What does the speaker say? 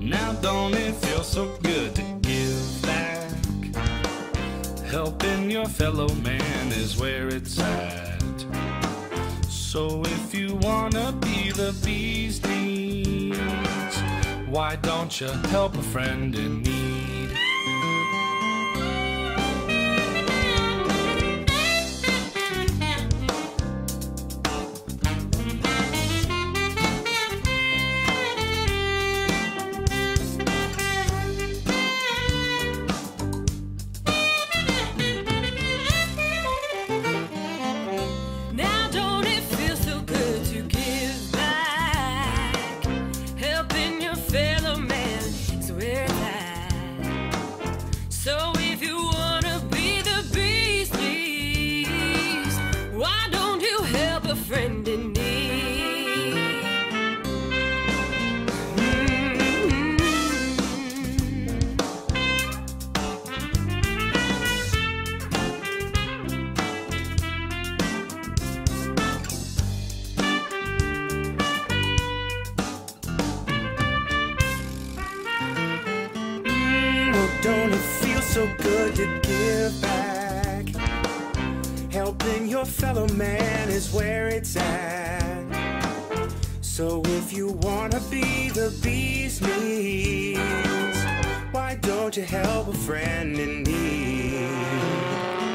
Now don't it feel so good to give back? Helping your fellow man is where it's at. So if you wanna be the bee's knees, why don't you help a friend in need? Friend in need. Well, don't it feel so good to give back? Helping your fellow man is where it's at. So if you wanna be the bee's knees, why don't you help a friend in need?